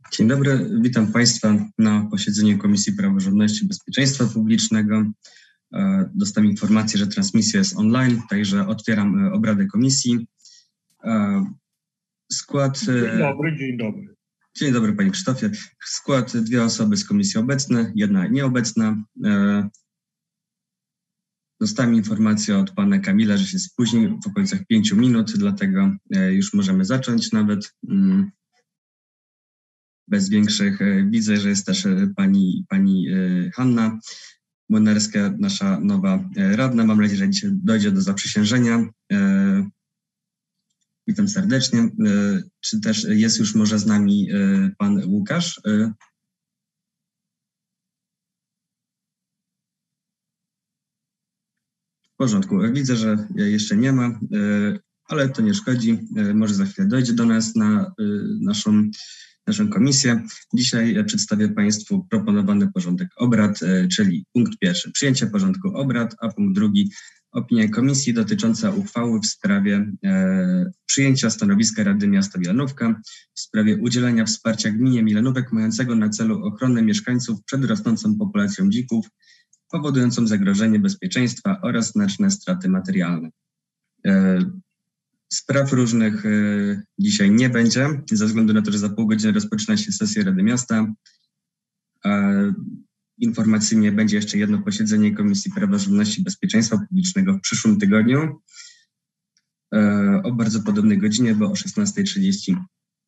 Dzień dobry, witam Państwa na posiedzeniu Komisji Praworządności i Bezpieczeństwa Publicznego. Dostałem informację, że transmisja jest online, także otwieram obrady komisji. Skład... Dzień dobry. Dzień dobry, Panie Krzysztofie. Skład: 2 osoby z komisji obecne, 1 nieobecna. Dostałem informację od Pana Kamila, że się spóźni w okolicach 5 minut, dlatego już możemy zacząć nawet. Bez większych. Widzę, że jest też pani Hanna Młynarska, nasza nowa radna. Mam nadzieję, że dzisiaj dojdzie do zaprzysiężenia. Witam serdecznie. Czy też jest już może z nami pan Łukasz? W porządku. Widzę, że jeszcze nie ma, ale to nie szkodzi. Może za chwilę dojdzie do nas na naszą komisję. Dzisiaj przedstawię Państwu proponowany porządek obrad, czyli punkt 1 przyjęcie porządku obrad, a punkt 2 opinia komisji dotycząca uchwały w sprawie przyjęcia stanowiska Rady Miasta Milanówka w sprawie udzielenia wsparcia gminie Milanówek mającego na celu ochronę mieszkańców przed rosnącą populacją dzików powodującą zagrożenie bezpieczeństwa oraz znaczne straty materialne. Spraw różnych dzisiaj nie będzie, ze względu na to, że za pół godziny rozpoczyna się sesja Rady Miasta. Informacyjnie będzie jeszcze jedno posiedzenie Komisji Praworządności i Bezpieczeństwa Publicznego w przyszłym tygodniu o bardzo podobnej godzinie, bo o 16:30.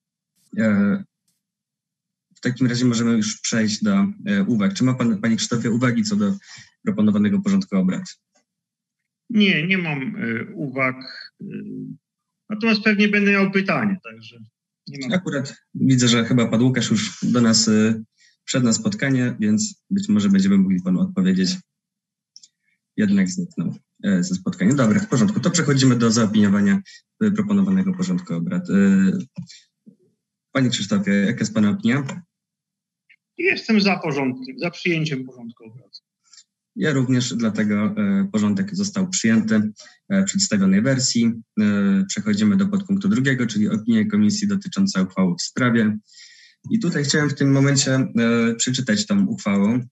W takim razie możemy już przejść do uwag. Czy ma Pan, Panie Krzysztofie, uwagi co do proponowanego porządku obrad? Nie mam uwag. Natomiast pewnie będę miał pytanie, także nie mam. Akurat widzę, że chyba Pan Łukasz już do nas wszedł na spotkanie, więc być może będziemy mogli Panu odpowiedzieć. Jednak zniknął ze spotkania. Dobra, w porządku. To przechodzimy do zaopiniowania proponowanego porządku obrad. Panie Krzysztofie, jaka jest Pana opinia? Jestem za przyjęciem porządku obrad. Ja również, dlatego porządek został przyjęty w przedstawionej wersji. Przechodzimy do podpunktu 2, czyli opinia komisji dotycząca uchwały w sprawie. I tutaj chciałem w tym momencie przeczytać tą uchwałę,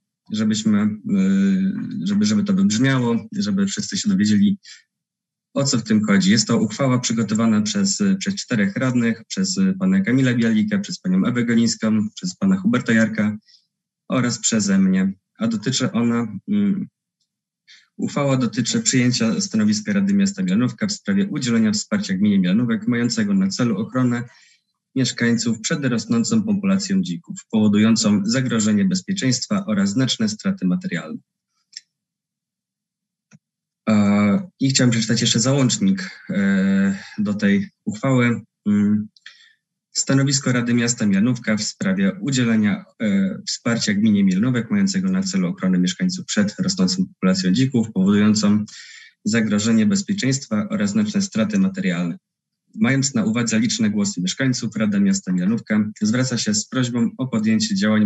żeby to wybrzmiało, żeby wszyscy się dowiedzieli, o co w tym chodzi. Jest to uchwała przygotowana przez 4 radnych, przez pana Kamila Bialika, przez panią Ewę Golińską, przez pana Huberta Jarka oraz przeze mnie. A uchwała dotyczy przyjęcia stanowiska Rady Miasta Milanówka w sprawie udzielenia wsparcia gminie Milanówek mającego na celu ochronę mieszkańców przed rosnącą populacją dzików, powodującą zagrożenie bezpieczeństwa oraz znaczne straty materialne. I chciałem przeczytać jeszcze załącznik do tej uchwały. Stanowisko Rady Miasta Milanówka w sprawie udzielenia wsparcia gminie Milanówek mającego na celu ochronę mieszkańców przed rosnącą populacją dzików, powodującą zagrożenie bezpieczeństwa oraz znaczne straty materialne. Mając na uwadze liczne głosy mieszkańców, Rada Miasta Milanówka zwraca się z prośbą o podjęcie działań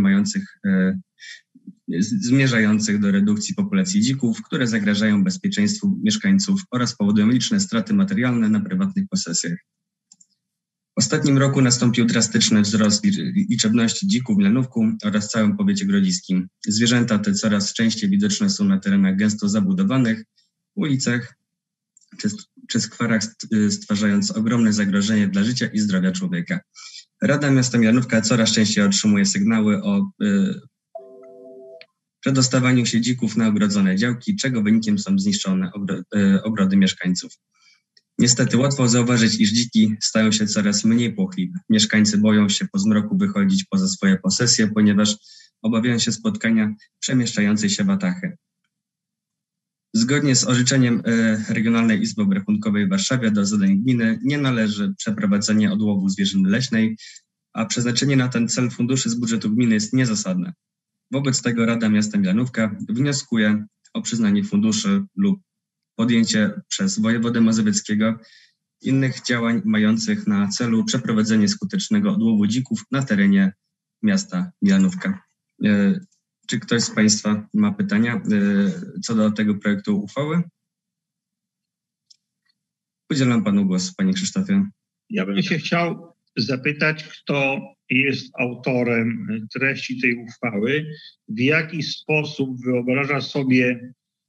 zmierzających do redukcji populacji dzików, które zagrażają bezpieczeństwu mieszkańców oraz powodują liczne straty materialne na prywatnych posesjach. W ostatnim roku nastąpił drastyczny wzrost liczebności dzików w Milanówku oraz całym powiecie grodziskim. Zwierzęta te coraz częściej widoczne są na terenach gęsto zabudowanych, ulicach czy skwerach, stwarzając ogromne zagrożenie dla życia i zdrowia człowieka. Rada Miasta Milanówka coraz częściej otrzymuje sygnały o przedostawaniu się dzików na ogrodzone działki, czego wynikiem są zniszczone ogrody mieszkańców. Niestety łatwo zauważyć, iż dziki stają się coraz mniej płochliwe. Mieszkańcy boją się po zmroku wychodzić poza swoje posesje, ponieważ obawiają się spotkania przemieszczającej się watachy. Zgodnie z orzeczeniem Regionalnej Izby Obrachunkowej w Warszawie do zadań gminy nie należy przeprowadzenie odłowu zwierzyny leśnej, a przeznaczenie na ten cel funduszy z budżetu gminy jest niezasadne. Wobec tego Rada Miasta Milanówka wnioskuje o przyznanie funduszy lub podjęcie przez wojewodę mazowieckiego innych działań mających na celu przeprowadzenie skutecznego odłowu dzików na terenie miasta Milanówka. Czy ktoś z Państwa ma pytania co do tego projektu uchwały? Udzielam Panu głos, Panie Krzysztofie. Ja bym się chciał zapytać, kto jest autorem treści tej uchwały, w jaki sposób wyobraża sobie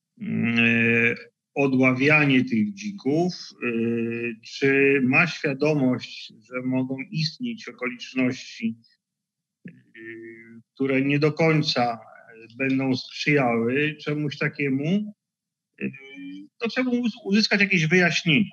odławianie tych dzików, czy ma świadomość, że mogą istnieć okoliczności, które nie do końca będą sprzyjały czemuś takiemu, to trzeba uzyskać jakieś wyjaśnienie.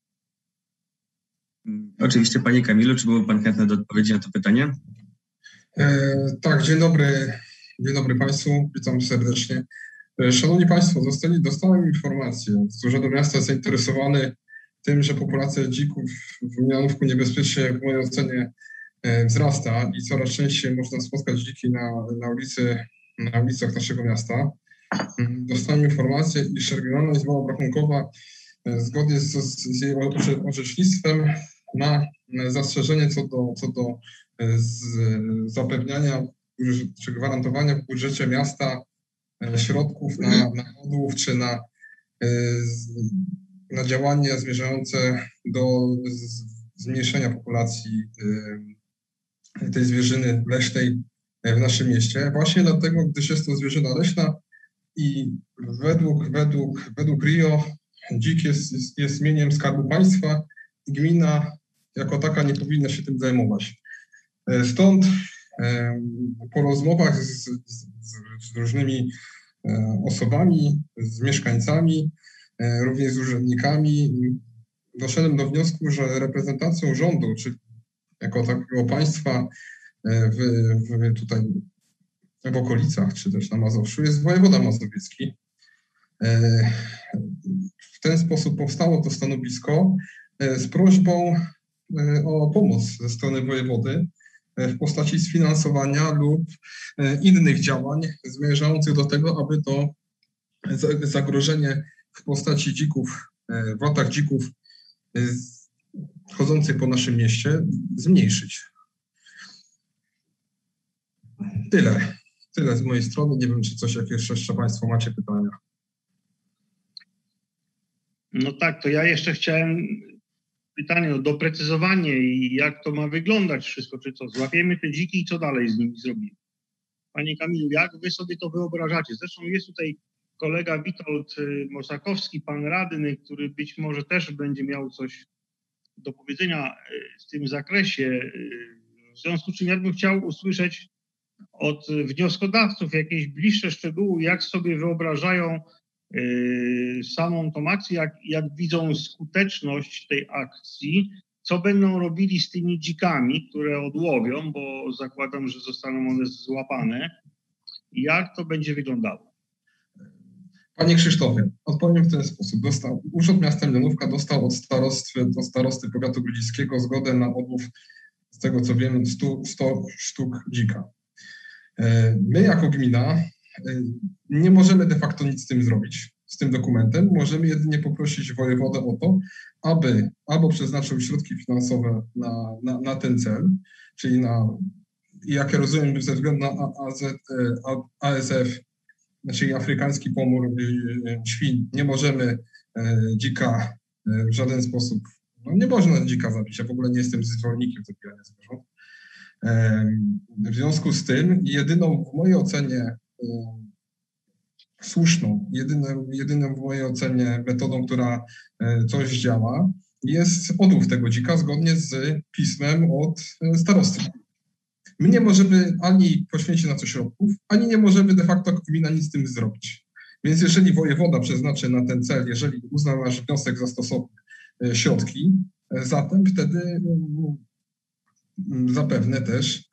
Oczywiście, panie Kamilu, czy byłby pan chętny do odpowiedzi na to pytanie? Tak, dzień dobry. Dzień dobry Państwu, witam serdecznie. Szanowni Państwo, dostałem informację z Urzędu Miasta zainteresowany tym, że populacja dzików w Milanówku niebezpiecznie, w mojej ocenie, wzrasta i coraz częściej można spotkać dziki na ulicach naszego miasta. Dostałem informację, iż Regionalna Izba Obrachunkowa zgodnie z jej orzecznictwem ma zastrzeżenie co do zapewniania czy gwarantowania w budżecie miasta środków na odłów czy na działania zmierzające do zmniejszenia populacji tej zwierzyny leśnej w naszym mieście. Właśnie dlatego, gdyż jest to zwierzyna leśna i według RIO dzik jest mieniem Skarbu Państwa i gmina jako taka nie powinna się tym zajmować. Stąd po rozmowach z różnymi osobami, z mieszkańcami, również z urzędnikami, doszedłem do wniosku, że reprezentacją rządu, czy jako takiego państwa tutaj w okolicach, czy też na Mazowszu, jest wojewoda mazowiecki. W ten sposób powstało to stanowisko z prośbą o pomoc ze strony wojewody w postaci sfinansowania lub innych działań zmierzających do tego, aby to zagrożenie w postaci dzików, watach dzików chodzących po naszym mieście zmniejszyć. Tyle z mojej strony. Nie wiem, czy coś jeszcze Państwo macie pytania. No tak, to ja jeszcze chciałem pytanie o doprecyzowanie i jak to ma wyglądać wszystko, czy co, złapiemy te dziki i co dalej z nimi zrobimy? Panie Kamilu, jak wy sobie to wyobrażacie? Zresztą jest tutaj kolega Witold Mosakowski, pan radny, który być może też będzie miał coś do powiedzenia w tym zakresie. W związku z czym ja bym chciał usłyszeć od wnioskodawców jakieś bliższe szczegóły, jak sobie wyobrażają samą tą akcję, jak widzą skuteczność tej akcji, co będą robili z tymi dzikami, które odłowią, bo zakładam, że zostaną one złapane. Jak to będzie wyglądało? Panie Krzysztofie, odpowiem w ten sposób. Urząd Miasta Milanówka dostał od starosty powiatu grodziskiego zgodę na odłów, z tego co wiemy, 100 sztuk dzika. My jako gmina nie możemy de facto nic z tym zrobić, z tym dokumentem. Możemy jedynie poprosić wojewodę o to, aby albo przeznaczył środki finansowe na ten cel, czyli jak ja rozumiem, ze względu na ASF, czyli afrykański pomór świń, nie możemy dzika w żaden sposób, nie można dzika zabić, ja w ogóle nie jestem zwolennikiem zabijania zwierząt. W związku z tym jedyną w mojej ocenie słuszną, jedyną w mojej ocenie metodą, która coś działa, jest odłów tego dzika zgodnie z pismem od starosty. My nie możemy ani poświęcić na to środków, ani nie możemy de facto jako gmina nic z tym zrobić. Więc jeżeli wojewoda przeznaczy na ten cel, jeżeli uzna nasz wniosek za stosowne środki, zatem wtedy zapewne też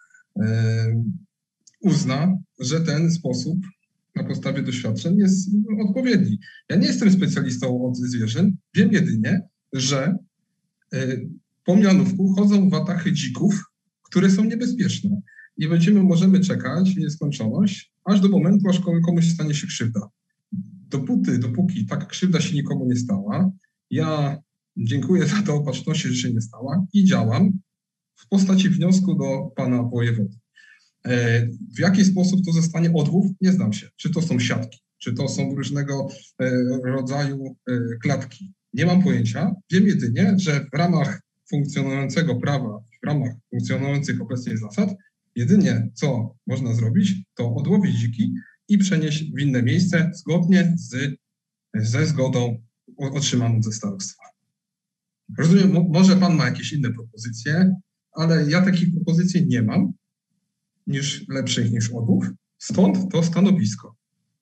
uzna, że ten sposób na podstawie doświadczeń jest odpowiedni. Ja nie jestem specjalistą od zwierzyn, wiem jedynie, że po Milanówku chodzą watachy dzików, które są niebezpieczne. I możemy czekać w nieskończoność, aż do momentu, aż komuś stanie się krzywda. Dopóki taka krzywda się nikomu nie stała, ja dziękuję za tę opatrzność, że się nie stała i działam w postaci wniosku do pana wojewody. W jaki sposób to zostanie odłów? Nie znam się. Czy to są siatki, czy to są różnego rodzaju klatki. Nie mam pojęcia. Wiem jedynie, że w ramach funkcjonującego prawa w ramach funkcjonujących obecnie zasad, jedynie co można zrobić, to odłowić dziki i przenieść w inne miejsce zgodnie ze zgodą otrzymaną ze starostwa. Rozumiem, może pan ma jakieś inne propozycje, ale ja takich propozycji nie mam, lepszych niż odłów, stąd to stanowisko.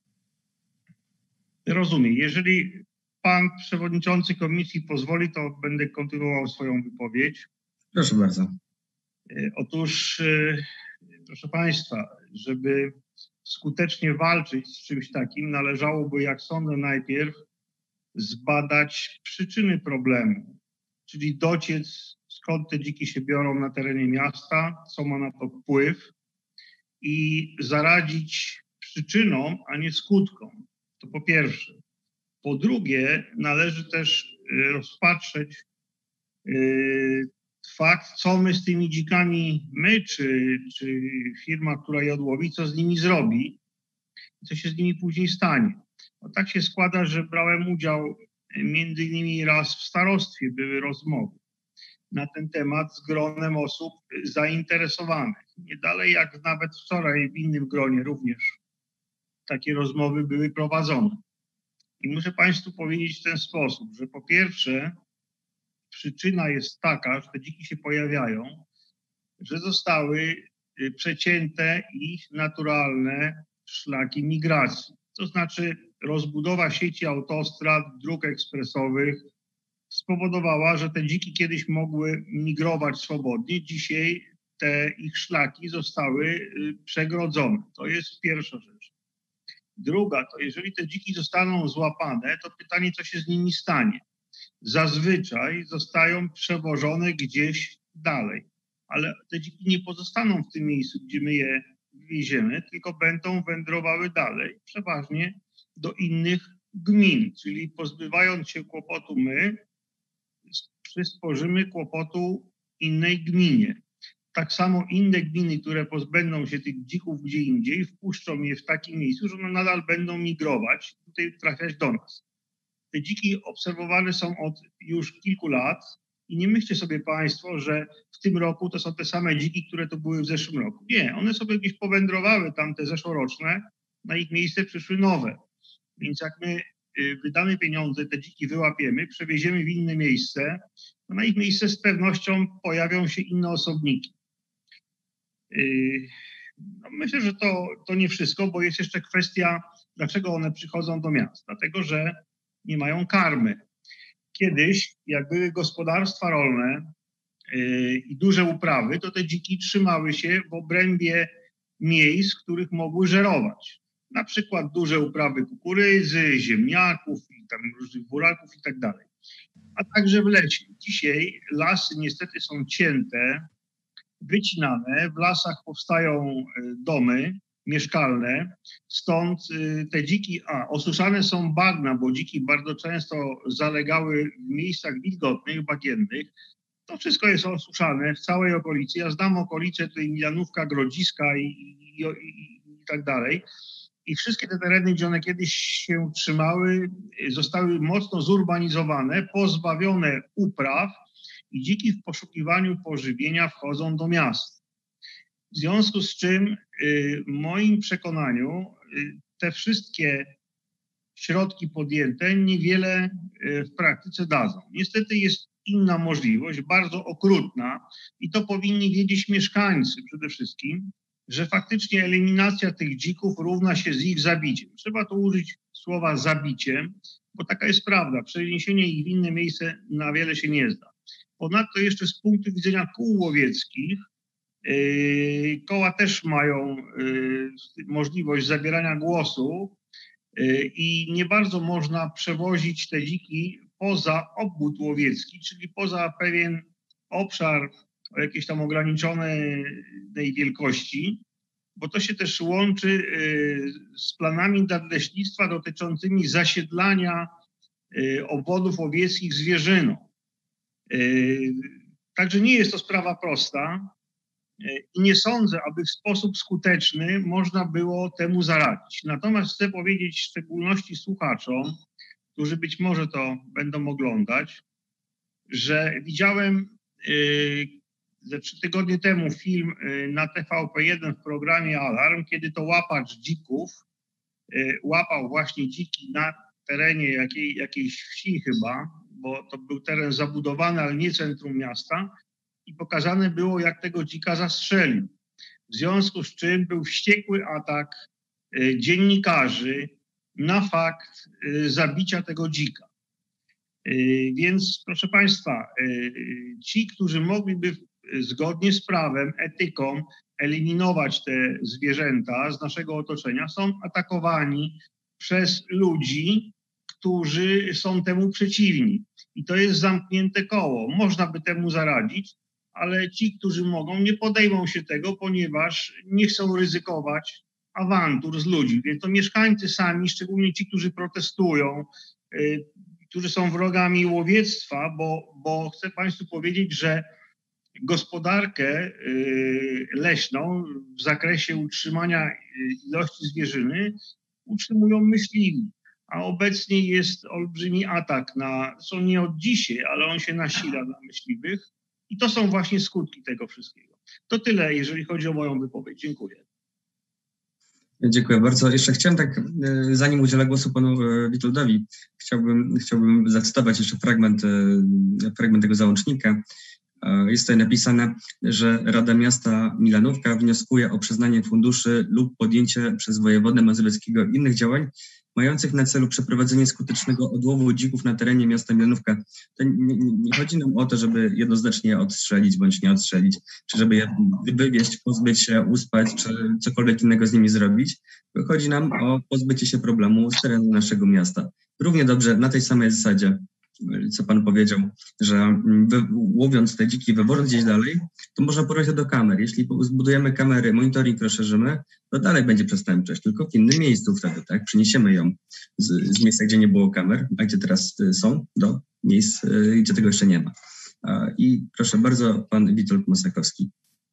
Rozumiem. Jeżeli pan przewodniczący komisji pozwoli, to będę kontynuował swoją wypowiedź. Proszę bardzo. Otóż, proszę państwa, żeby skutecznie walczyć z czymś takim, należałoby, jak sądzę, najpierw zbadać przyczyny problemu, czyli dociec, skąd te dziki się biorą na terenie miasta, co ma na to wpływ i zaradzić przyczynom, a nie skutkom. To po pierwsze. Po drugie, należy też rozpatrzeć fakt, co my z tymi dzikami, my czy firma, która je odłowi, co z nimi zrobi, co się z nimi później stanie. No tak się składa, że brałem udział między innymi raz w starostwie, były rozmowy na ten temat z gronem osób zainteresowanych. Nie dalej jak nawet wczoraj w innym gronie również takie rozmowy były prowadzone. I muszę państwu powiedzieć w ten sposób, że po pierwsze przyczyna jest taka, że te dziki się pojawiają, że zostały przecięte ich naturalne szlaki migracji. To znaczy rozbudowa sieci autostrad, dróg ekspresowych spowodowała, że te dziki kiedyś mogły migrować swobodnie. Dzisiaj te ich szlaki zostały przegrodzone. To jest pierwsza rzecz. Druga, to jeżeli te dziki zostaną złapane, to pytanie, co się z nimi stanie. Zazwyczaj zostają przewożone gdzieś dalej, ale te dziki nie pozostaną w tym miejscu, gdzie my je wieziemy, tylko będą wędrowały dalej, przeważnie do innych gmin, czyli pozbywając się kłopotu my, przysporzymy kłopotu innej gminie. Tak samo inne gminy, które pozbędą się tych dzików gdzie indziej, wpuszczą je w takim miejscu, że one nadal będą migrować, tutaj trafiać do nas. Te dziki obserwowane są od już kilku lat i nie myślcie sobie państwo, że w tym roku to są te same dziki, które to były w zeszłym roku. Nie, one sobie gdzieś powędrowały, tamte zeszłoroczne, na ich miejsce przyszły nowe. Więc jak my wydamy pieniądze, te dziki wyłapiemy, przewieziemy w inne miejsce, to na ich miejsce z pewnością pojawią się inne osobniki. No myślę, że to nie wszystko, bo jest jeszcze kwestia, dlaczego one przychodzą do miast. Dlatego, że nie mają karmy. Kiedyś, jak były gospodarstwa rolne i duże uprawy, to te dziki trzymały się w obrębie miejsc, w których mogły żerować. Na przykład duże uprawy kukurydzy, ziemniaków, i tam różnych buraków i tak dalej. A także w lesie. Dzisiaj lasy niestety są cięte, wycinane, w lasach powstają domy mieszkalne, stąd te dziki, osuszane są bagna, bo dziki bardzo często zalegały w miejscach wilgotnych, bagiennych. To wszystko jest osuszane w całej okolicy. Ja znam okolice, tutaj Milanówka, Grodziska i tak dalej. I wszystkie te tereny, gdzie one kiedyś się trzymały, zostały mocno zurbanizowane, pozbawione upraw i dziki w poszukiwaniu pożywienia wchodzą do miast. W związku z czym w moim przekonaniu te wszystkie środki podjęte niewiele w praktyce dadzą. Niestety jest inna możliwość, bardzo okrutna i to powinni wiedzieć mieszkańcy przede wszystkim, że faktycznie eliminacja tych dzików równa się z ich zabiciem. Trzeba tu użyć słowa zabicie, bo taka jest prawda. Przeniesienie ich w inne miejsce na wiele się nie zda. Ponadto jeszcze z punktu widzenia kół łowieckich, koła też mają możliwość zabierania głosu i nie bardzo można przewozić te dziki poza obwód łowiecki, czyli poza pewien obszar o jakiejś tam ograniczonej wielkości, bo to się też łączy z planami nadleśnictwa dotyczącymi zasiedlania obwodów łowieckich zwierzyną. Także nie jest to sprawa prosta i nie sądzę, aby w sposób skuteczny można było temu zaradzić. Natomiast chcę powiedzieć w szczególności słuchaczom, którzy być może to będą oglądać, że widziałem ze 3 tygodnie temu film na TVP1 w programie Alarm, kiedy to łapacz dzików łapał właśnie dziki na terenie jakiejś wsi chyba, bo to był teren zabudowany, ale nie centrum miasta, i pokazane było, jak tego dzika zastrzelił. W związku z czym był wściekły atak dziennikarzy na fakt zabicia tego dzika. Więc proszę Państwa, ci, którzy mogliby zgodnie z prawem, etyką eliminować te zwierzęta z naszego otoczenia, są atakowani przez ludzi, którzy są temu przeciwni. I to jest zamknięte koło. Można by temu zaradzić, ale ci, którzy mogą, nie podejmą się tego, ponieważ nie chcą ryzykować awantur z ludzi. Więc to mieszkańcy sami, szczególnie ci, którzy protestują, którzy są wrogami łowiectwa, bo chcę Państwu powiedzieć, że gospodarkę leśną w zakresie utrzymania ilości zwierzyny utrzymują myśliwi. A obecnie jest olbrzymi atak co nie od dzisiaj, ale on się nasila na myśliwych i to są właśnie skutki tego wszystkiego. To tyle, jeżeli chodzi o moją wypowiedź. Dziękuję. Dziękuję bardzo. Jeszcze chciałem zanim udzielę głosu panu Witoldowi, chciałbym zacytować jeszcze fragment tego załącznika. Jest tutaj napisane, że Rada Miasta Milanówka wnioskuje o przyznanie funduszy lub podjęcie przez wojewodę mazowieckiego innych działań mających na celu przeprowadzenie skutecznego odłowu dzików na terenie miasta Milanówka. To nie chodzi nam o to, żeby jednoznacznie je odstrzelić bądź nie odstrzelić, czy żeby je wywieźć, pozbyć się, uspać, czy cokolwiek innego z nimi zrobić. Chodzi nam o pozbycie się problemu z terenu naszego miasta. Równie dobrze na tej samej zasadzie, co pan powiedział, że łowiąc te dziki, wywożąc gdzieś dalej, to można porównać to do kamer. Jeśli zbudujemy kamery, monitoring rozszerzymy, to dalej będzie przestępczość, tylko w innym miejscu wtedy, tak? Przeniesiemy ją z miejsca, gdzie nie było kamer, a gdzie teraz są, do miejsc, gdzie tego jeszcze nie ma. I proszę bardzo, pan Witold Masakowski.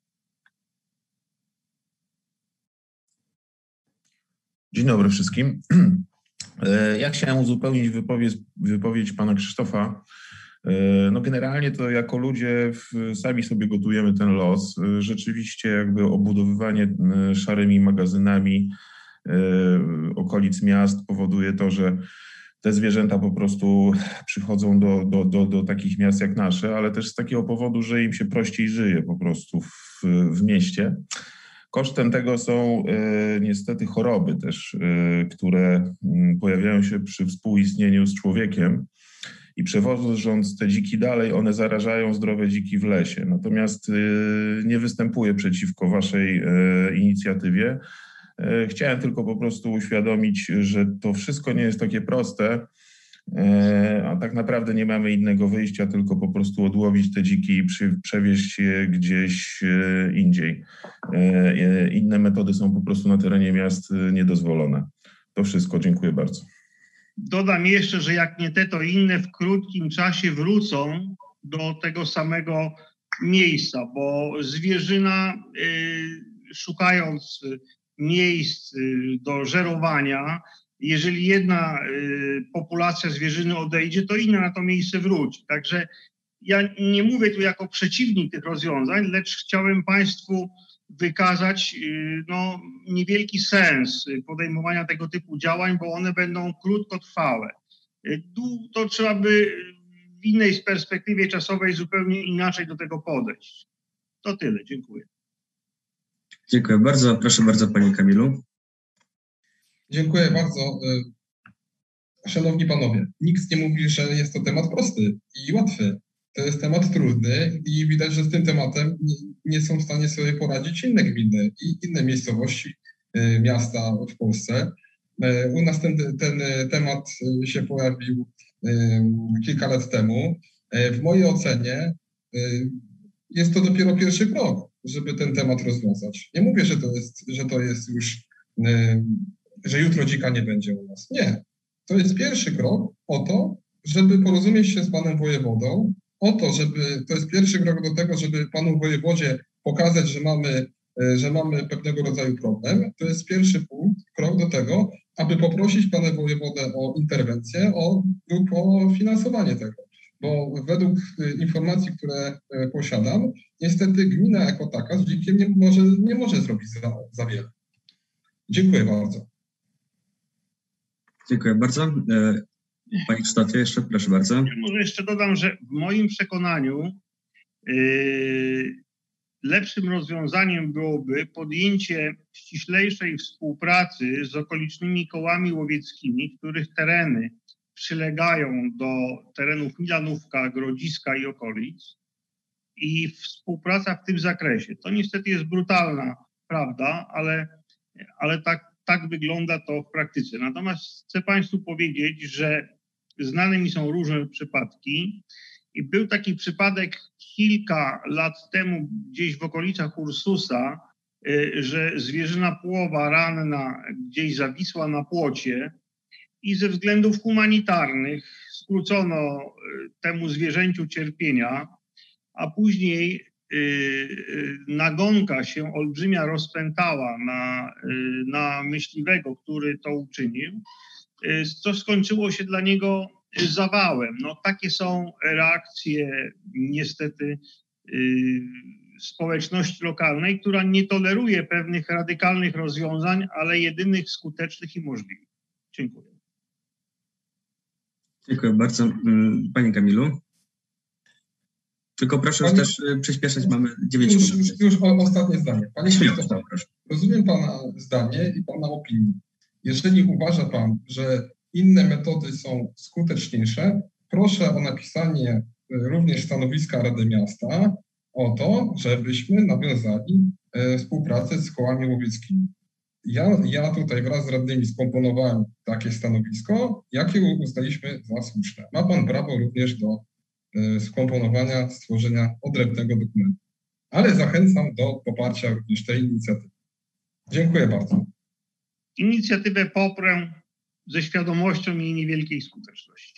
Dzień dobry wszystkim. Ja chciałem uzupełnić wypowiedź pana Krzysztofa. No generalnie to jako ludzie sami sobie gotujemy ten los. Rzeczywiście jakby obudowywanie szarymi magazynami okolic miast powoduje to, że te zwierzęta po prostu przychodzą do takich miast jak nasze, ale też z takiego powodu, że im się prościej żyje po prostu w mieście. Kosztem tego są niestety choroby też, które pojawiają się przy współistnieniu z człowiekiem i przewożąc te dziki dalej, one zarażają zdrowe dziki w lesie. Natomiast nie występuję przeciwko waszej inicjatywie. Chciałem tylko po prostu uświadomić, że to wszystko nie jest takie proste, a tak naprawdę nie mamy innego wyjścia, tylko po prostu odłowić te dziki i przewieźć je gdzieś indziej. Inne metody są po prostu na terenie miast niedozwolone. To wszystko. Dziękuję bardzo. Dodam jeszcze, że jak nie te, to inne w krótkim czasie wrócą do tego samego miejsca, bo zwierzyna szukając miejsc do żerowania, jeżeli jedna populacja zwierzyny odejdzie, to inna na to miejsce wróci. Także ja nie mówię tu jako przeciwnik tych rozwiązań, lecz chciałem Państwu wykazać niewielki sens podejmowania tego typu działań, bo one będą krótkotrwałe. To trzeba by w innej perspektywie czasowej zupełnie inaczej do tego podejść. To tyle. Dziękuję. Dziękuję bardzo. Proszę bardzo, panie Kamilu. Dziękuję bardzo. Szanowni panowie, nikt nie mówi, że jest to temat prosty i łatwy. To jest temat trudny i widać, że z tym tematem nie są w stanie sobie poradzić inne gminy i inne miejscowości, miasta w Polsce. U nas ten temat się pojawił kilka lat temu. W mojej ocenie jest to dopiero pierwszy krok, żeby ten temat rozwiązać. Nie mówię, że to jest już, że jutro dzika nie będzie u nas. Nie. To jest pierwszy krok o to, żeby porozumieć się z panem wojewodą, to jest pierwszy krok do tego, żeby panu wojewodzie pokazać, że mamy pewnego rodzaju problem. To jest pierwszy krok do tego, aby poprosić pana wojewodę o interwencję lub o finansowanie tego. bo według informacji, które posiadam, niestety gmina jako taka z dzikiem nie może zrobić za wiele. Dziękuję bardzo. Dziękuję bardzo. Panie Krzysztofie, jeszcze proszę bardzo. Ja może jeszcze dodam, że w moim przekonaniu lepszym rozwiązaniem byłoby podjęcie ściślejszej współpracy z okolicznymi kołami łowieckimi, których tereny przylegają do terenów Milanówka, Grodziska i okolic, i współpraca w tym zakresie. To niestety jest brutalna prawda, ale tak wygląda to w praktyce. Natomiast chcę Państwu powiedzieć, że znane mi są różne przypadki i był taki przypadek kilka lat temu gdzieś w okolicach Ursusa, że zwierzyna płowa ranna gdzieś zawisła na płocie i ze względów humanitarnych skrócono temu zwierzęciu cierpienia, a później nagonka się olbrzymia rozpętała na myśliwego, który to uczynił, co skończyło się dla niego zawałem. No, takie są reakcje niestety społeczności lokalnej, która nie toleruje pewnych radykalnych rozwiązań, ale jedynych skutecznych i możliwych. Dziękuję. Dziękuję bardzo. Panie Kamilu. Tylko proszę już też przyspieszać, mamy 9 minut. Już ostatnie zdanie. Panie Krzysztofie, rozumiem Pana zdanie i Pana opinię. Jeżeli uważa Pan, że inne metody są skuteczniejsze, proszę o napisanie również stanowiska Rady Miasta o to, żebyśmy nawiązali współpracę z kołami łowieckimi. Ja tutaj wraz z radnymi skomponowałem takie stanowisko, jakie uznaliśmy za słuszne. Ma Pan prawo również do skomponowania, stworzenia odrębnego dokumentu. Ale zachęcam do poparcia również tej inicjatywy. Dziękuję bardzo. Inicjatywę poprę ze świadomością jej niewielkiej skuteczności.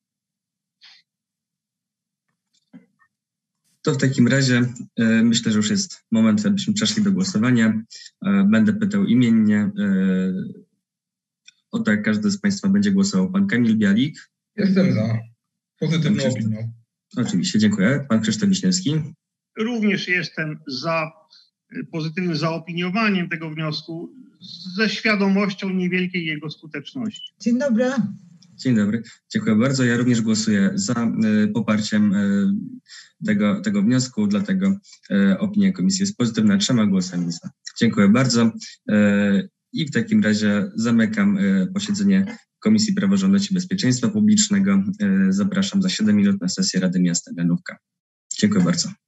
To w takim razie myślę, że już jest moment, abyśmy przeszli do głosowania. Będę pytał imiennie o to, jak każdy z Państwa będzie głosował. Pan Kamil Bialik. Jestem za. Pozytywną opinią. Oczywiście, dziękuję. Pan Krzysztof Wiśniewski. Również jestem za pozytywnym zaopiniowaniem tego wniosku ze świadomością niewielkiej jego skuteczności. Dzień dobry. Dzień dobry. Dziękuję bardzo. Ja również głosuję za poparciem tego wniosku, dlatego opinia komisji jest pozytywna 3 głosami za. Dziękuję bardzo. I w takim razie zamykam posiedzenie Komisji Praworządności i Bezpieczeństwa Publicznego. Zapraszam za 7 minut na sesję Rady Miasta Milanówka. Dziękuję bardzo.